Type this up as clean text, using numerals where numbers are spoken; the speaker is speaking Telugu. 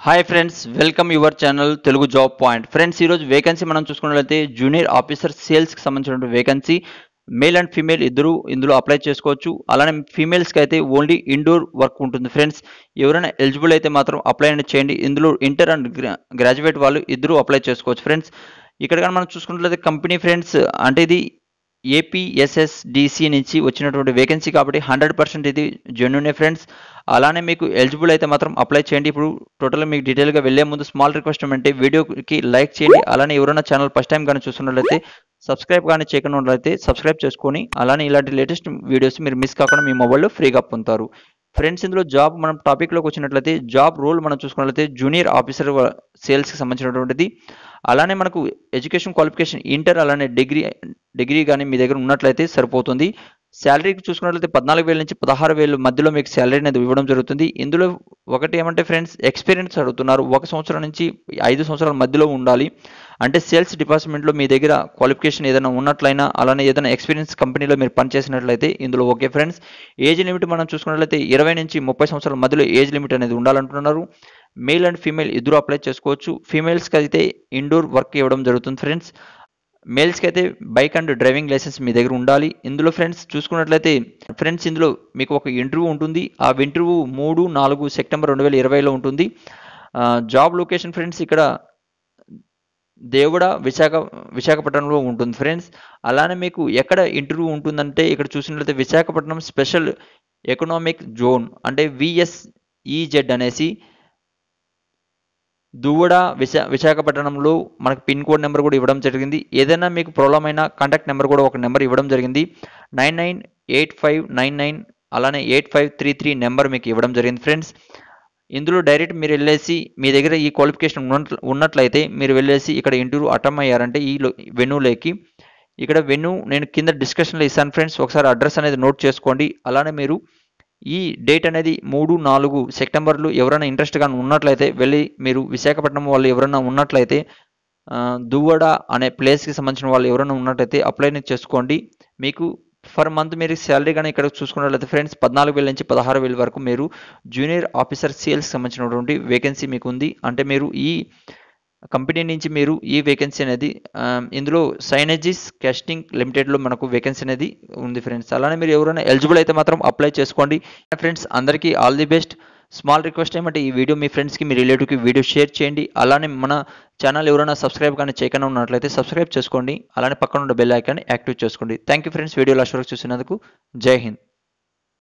Hi friends, welcome your channel Telugu job point. Friends, ఈరోజు వేకెన్సీ మనం చూసుకున్నట్లయితే జూనియర్ ఆఫీసర్ సేల్స్కి సంబంధించిన వేకెన్సీ. మేల్ అండ్ ఫీమేల్ ఇద్దరు ఇందులో అప్లై చేసుకోవచ్చు. అలానే ఫీమేల్స్కి అయితే ఓన్లీ ఇండోర్ వర్క్ ఉంటుంది. ఫ్రెండ్స్, ఎవరైనా ఎలిజిబుల్ అయితే మాత్రం అప్లై అనేది చేయండి. ఇందులో ఇంటర్ అండ్ గ్రాడ్యుయేట్ వాళ్ళు ఇద్దరు అప్లై చేసుకోవచ్చు. ఫ్రెండ్స్, ఇక్కడ కానీ మనం చూసుకున్నట్లయితే కంపెనీ ఫ్రెండ్స్ అంటే ఇది APSSDC నుంచి వచ్చినటువంటి వేకెన్సీ కాబట్టి 100% ఇది జెన్యూనే ఫ్రెండ్స్. అలానే మీకు ఎలిజిబుల్ అయితే మాత్రం అప్లై చేయండి. ఇప్పుడు టోటల్గా మీకు డీటెయిల్గా వెళ్ళే ముందు స్మాల్ రిక్వెస్ట్ ఏమంటే వీడియోకి లైక్ చేయండి. అలానే ఎవరైనా ఛానల్ ఫస్ట్ టైం కానీ చూస్తున్నట్లయితే సబ్స్క్రైబ్ కానీ చేయకుండా ఉన్నట్లయితే సబ్స్క్రైబ్ చేసుకొని అలానే ఇలాంటి లేటెస్ట్ వీడియోస్ మీరు మిస్ కాకుండా మీ మొబైల్లో ఫ్రీగా పొందుతారు. ఫ్రెండ్స్, ఇందులో జాబ్ మనం టాపిక్లోకి వచ్చినట్లయితే జాబ్ రోల్ మనం చూసుకున్నట్లయితే జూనియర్ ఆఫీసర్ సేల్స్కి సంబంధించినటువంటిది. అలానే మనకు ఎడ్యుకేషన్ క్వాలిఫికేషన్ ఇంటర్ అలానే డిగ్రీ కానీ మీ దగ్గర ఉన్నట్లయితే సరిపోతుంది. శాలరీకి చూసుకున్నట్లయితే 14,000 నుంచి 16,000 మధ్యలో మీకు శాలరీ అనేది ఇవ్వడం జరుగుతుంది. ఇందులో ఒకటి ఏమంటే ఫ్రెండ్స్ ఎక్స్పీరియన్స్ అడుగుతున్నారు. 1 సంవత్సరం నుంచి 5 సంవత్సరాల మధ్యలో ఉండాలి. అంటే సేల్స్ డిపార్ట్మెంట్లో మీ దగ్గర క్వాలిఫికేషన్ ఏదైనా ఉన్నట్లయినా అలానే ఏదైనా ఎక్స్పీరియన్స్ కంపెనీలో మీరు పనిచేసినట్లయితే ఇందులో ఓకే ఫ్రెండ్స్. ఏజ్ లిమిట్ మనం చూసుకున్నట్లయితే 20 నుంచి 30 సంవత్సరాల మధ్యలో ఏజ్ లిమిట్ అనేది ఉండాలంటున్నారు. మేల్ అండ్ ఫీమేల్ ఇద్దరు అప్లై చేసుకోవచ్చు. ఫీమేల్స్కి అయితే ఇండోర్ వర్క్ ఇవ్వడం జరుగుతుంది ఫ్రెండ్స్. మేల్స్కి అయితే బైక్ అండ్ డ్రైవింగ్ లైసెన్స్ మీ దగ్గర ఉండాలి. ఇందులో ఫ్రెండ్స్ చూసుకున్నట్లయితే ఫ్రెండ్స్ ఇందులో మీకు ఒక ఇంటర్వ్యూ ఉంటుంది. ఆ ఇంటర్వ్యూ 3-4 సెప్టెంబర్ 2020లో ఉంటుంది. జాబ్ లొకేషన్ ఫ్రెండ్స్ ఇక్కడ దేవుడ విశాఖపట్నంలో ఉంటుంది ఫ్రెండ్స్. అలానే మీకు ఎక్కడ ఇంటర్వ్యూ ఉంటుందంటే ఇక్కడ చూసినట్లయితే విశాఖపట్నం స్పెషల్ ఎకనామిక్ జోన్ అంటే VSEZ అనేసి దువ్వడ విశాఖపట్నంలో మనకు పిన్ కోడ్ నెంబర్ కూడా ఇవ్వడం జరిగింది. ఏదైనా మీకు ప్రాబ్లం అయినా కాంటాక్ట్ నెంబర్ కూడా ఒక నెంబర్ ఇవ్వడం జరిగింది. 998599 అలానే 8533 నెంబర్ మీకు ఇవ్వడం జరిగింది ఫ్రెండ్స్. ఇందులో డైరెక్ట్ మీరు వెళ్ళేసి మీ దగ్గర ఈ క్వాలిఫికేషన్ ఉన్నట్లయితే మీరు వెళ్ళేసి ఇక్కడ ఇంటర్వ్యూ అటెండ్ అయ్యారంటే ఈ వెన్యూలోకి ఇక్కడ వెన్యూ నేను కింద డిస్కషన్లో ఇస్తాను ఫ్రెండ్స్. ఒకసారి అడ్రస్ అనేది నోట్ చేసుకోండి. అలానే మీరు ఈ డేట్ అనేది 3-4 సెప్టెంబర్లో ఎవరైనా ఇంట్రెస్ట్గా ఉన్నట్లయితే వెళ్ళి మీరు విశాఖపట్నం వాళ్ళు ఎవరైనా ఉన్నట్లయితే దువ్వడ అనే ప్లేస్కి సంబంధించిన వాళ్ళు ఎవరైనా ఉన్నట్లయితే అప్లై చేసుకోండి. మీకు ఫర్ మంత్ మీరు శాలరీ కానీ ఇక్కడ చూసుకున్నట్లయితే ఫ్రెండ్స్ 14,000 నుంచి 16,000 వరకు మీరు జూనియర్ ఆఫీసర్ సేల్స్కి సంబంధించినటువంటి వేకెన్సీ మీకు ఉంది. అంటే మీరు ఈ కంపెనీ నుంచి మీరు ఈ వేకెన్సీ అనేది ఇందులో సైనర్జీస్ కాస్టింగ్ లిమిటెడ్లో మనకు వేకెన్సీ అనేది ఉంది ఫ్రెండ్స్. అలానే మీరు ఎవరైనా ఎలిజిబుల్ అయితే మాత్రం అప్లై చేసుకోండి ఫ్రెండ్స్. అందరికీ all the best. Small request ఏమంటే ఈ వీడియో మీ ఫ్రెండ్స్కి మీ రిలేటివ్కి వీడియో షేర్ చేయండి. అలానే మన ఛానల్ ఎవరైనా సబ్స్క్రైబ్ కానీ చేయకుండా ఉన్నట్లయితే సబ్స్క్రైబ్ చేసుకోండి. అలానే పక్కన ఉన్న బెల్ ఐకాన్ని యాక్టివ్ చేసుకోండి. Thank you friends, video last వరకు చూసినందుకు. జై హింద్.